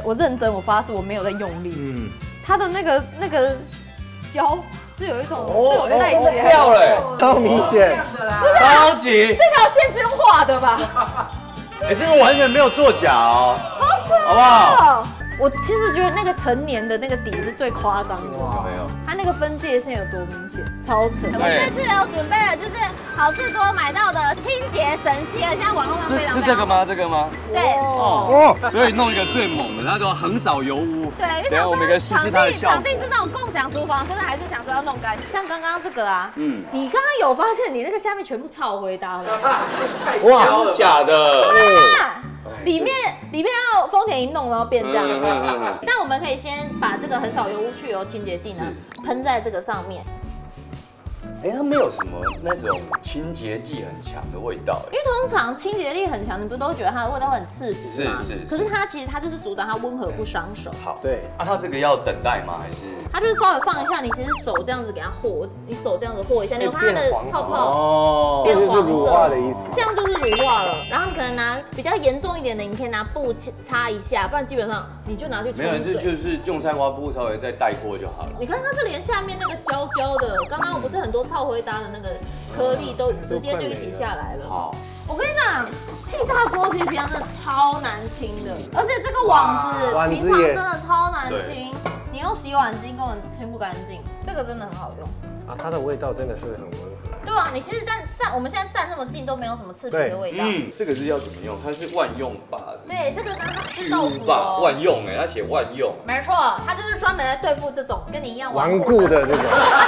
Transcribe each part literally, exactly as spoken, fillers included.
我认真，我发誓我没有在用力。嗯，它的那个那个胶是有一种哦带起来掉了， 超明显， 超级。 这条线是用画的吧？ 哎，这个完全没有作假哦， 好扯， 好不好？ 我其实觉得那个成年的那个底是最夸张的， 有没有？ 它那个分界线有多明显，超扯。 我这次有准备了，就是好事多买到的清洁神器，现在网络上非常是是这个吗？这个吗？ 对哦，所以弄一个最猛的，它叫横扫油污。 对，因为等下我们可以试试它的效果。 场地是那种共享厨房，真的还是想说要弄干净。 像刚刚这个啊， 嗯， 你刚刚有发现你那个下面全部超回答了？ 哇，假的。 里面里面要丰田一弄，然后变这样。但我们可以先把这个横扫油污去油清洁剂呢喷在这个上面。 哎，它没有什么那种清洁剂很强的味道， 因为通常清洁力很强，你不都觉得它的味道会很刺鼻吗？ 是是。 可是它其实它就是主打它温和不伤手。 好， 对。 啊，它这个要等待吗？还是？ 它就是稍微放一下，你其实手这样子给它和，你手这样子和一下，你有它的泡泡哦， 变黄色， 乳化的意思。 这样就是乳化了。然后你可能拿比较严重一点的，你可以拿布擦一下，不然基本上你就拿去冲水。 没有，这就是用菜花布稍微再带过就好了。 你看它是连下面那个焦焦的，刚刚不是很多超回答的那个颗粒都直接就一起下来了。 好， 我跟你讲，气炸锅其实平常真的超难清的，而且这个网子平常真的超难清，你用洗碗巾根本清不干净。这个真的很好用啊，它的味道真的是很温和。 对啊，你其实站站我们现在站那么近都没有什么刺鼻的味道。 嗯，这个是要怎么用？它是万用把。 对，这个刚刚是豆腐哦。万用哎，它写万用。 没错，它就是专门来对付这种跟你一样顽固的这种。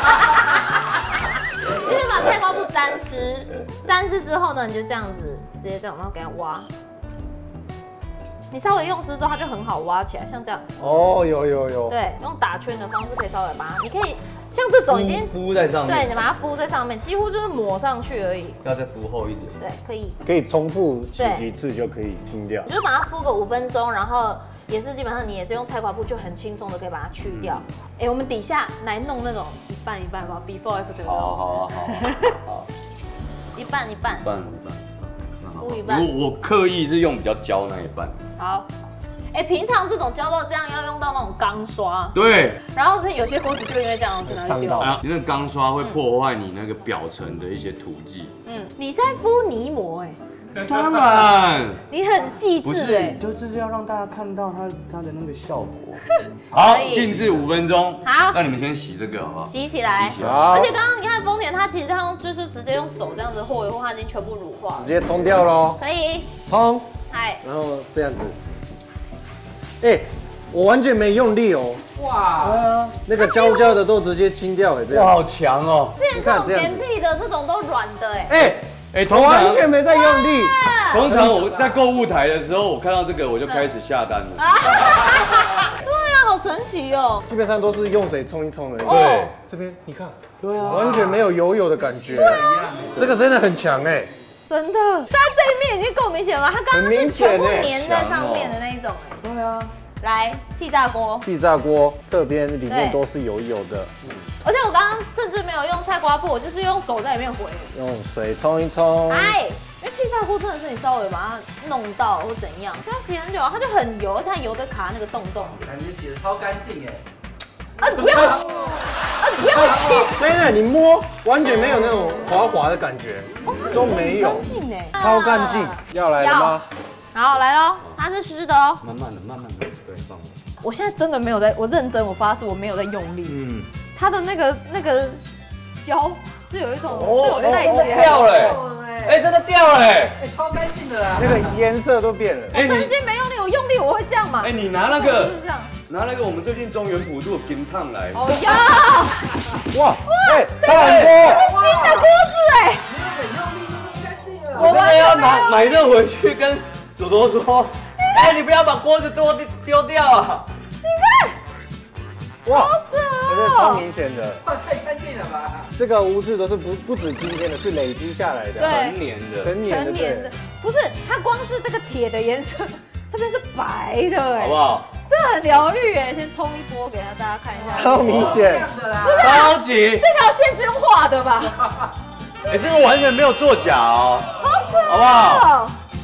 就是把菜瓜布沾湿，沾湿之后呢，你就这样子直接这样，然后给它挖。你稍微用湿之后，它就很好挖起来，像这样。 哦，有有有。 对，用打圈的方式可以稍微把它，你可以像这种已经敷在上面。 对，你把它敷在上面，几乎就是抹上去而已。 要再敷厚一点。 对，可以。 可以重复洗几次就可以清掉。 你就把它敷个五分钟，然后也是基本上你也是用菜瓜布就很轻松的可以把它去掉。哎，我们底下来弄那种一半一半吧 ，before after。 好好好好。 一半一半。 一半一半。 敷一半。 我我刻意是用比较焦那一半。 好。哎，平常这种胶到这样要用到那种钢刷， 对， 然后有些锅子就因为这样就拿去丢了。 你那钢刷会破坏你那个表层的一些涂剂。 嗯，你是在敷泥膜哎？ 当然， 你很细致哎， 就是要让大家看到它它的那个效果。好，静置五分钟。 好， 那你们先洗这个好不好？ 洗起来。 好。 而且刚刚你看丰田，它其实它用就是直接用手这样子和一和，它已经全部乳化了。 直接冲掉喽。 可以。 冲。 嗨。 然后这样子。哎，我完全没用力哦。哇，对啊，那个焦焦的都直接清掉哎，这样。 哇，好强哦！ 之前这种扁平的这种都软的哎。 哎哎，我完全没在用力。 通常我在购物台的时候，我看到这个我就开始下单了。 对啊，好神奇哦。 基本上都是用水冲一冲而已。 对， 这边你看， 对啊， 完全没有油油的感觉。这个真的很强哎。 真的，它这一面已经够明显了，它刚刚是全部粘在上面的那一种。 对啊， 来气炸锅， 气炸锅这边里面都是油油的， 而且我刚刚甚至没有用菜瓜布，我就是用手在里面回， 用水冲一冲。 哎，因为气炸锅真的是你稍微把它弄到或怎样，不要洗很久，它就很油，它油都卡那个洞洞， 感觉洗的超干净哎。 啊，不要，啊，不要气！ 真的，你摸完全没有那种滑滑的感觉，都没有，超干净。要来了吗？ 好，来喽，它是湿的哦。 慢慢的，慢慢的，对，放。 我现在真的没有在，我认真，我发誓我没有在用力。嗯。它的那个那个胶是有一种哦带起来掉了，哎，真的掉了，哎， 超干净的啦。 那个颜色都变了。 哎，真心没用力，我用力我会这样嘛？ 哎，你拿那个。 是这样。 拿那个我们最近中原普渡金烫来。 哦呀！ 哇！哎，差很多。 这是新的锅子哎。 我真的要拿买这回去跟左多说，哎，你不要把锅子丢丢掉啊！ 你看，哇，好扯哦，超明显的。 哇，太干净了吧！ 这个污渍都是不不止今天的，是累积下来的， 成年的， 成年的，对。 不是，它光是这个铁的颜色，这边是白的哎， 好不好？ 这很疗愈哎，先冲一波给大家看一下。 超明显， 超级。 这条线是用画的吧？ 哎，这个完全没有作假哦， 好扯， 好不好？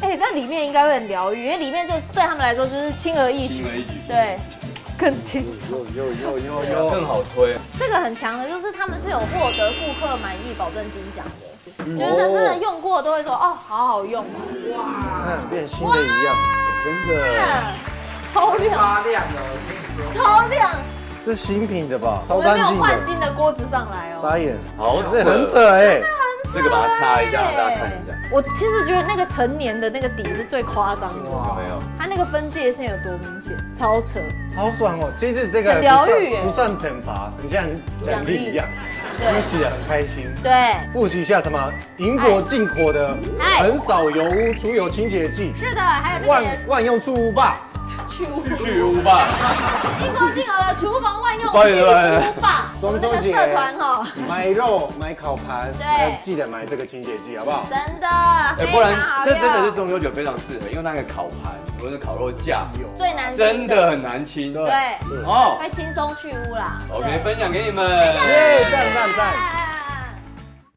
哎，那里面应该会很疗愈，因为里面就对他们来说就是轻而易举， 轻而易举， 对，更轻松， 有有有有有， 更好推。 这个很强的就是他们是有获得顾客满意保证金奖的，就是真的用过都会说哦，好好用哦， 哇，看变新的一样， 真的， 超亮， 发亮了， 超亮。 这新品的吧？超我们没有干净的， 换新的锅子上来哦。 傻眼， 好这很扯哎。 这个把它擦一下，让大家看一下。 我其实觉得那个成年的那个底是最夸张的， 有没有？ 它那个分界线有多明显，超扯。 好爽哦！其实这个疗愈， 不算惩罚，很像奖励一样， 对， 洗得很开心。 对， 复习一下什么银果进口的横扫油污除油清洁剂。 是的，还有万万用除污霸。 去污去污霸， 英国进口的厨房万用去污霸。我们这个社团哈， 买肉买烤盘， 对， 记得买这个清洁剂好不好？ 真的， 哎，不然这真的是中秋节非常适合，因为那个烤盘或者烤肉架最难清， 真的很难清， 对， 哦， 会轻松去污啦。 OK，分享给你们， 耶，赞赞赞。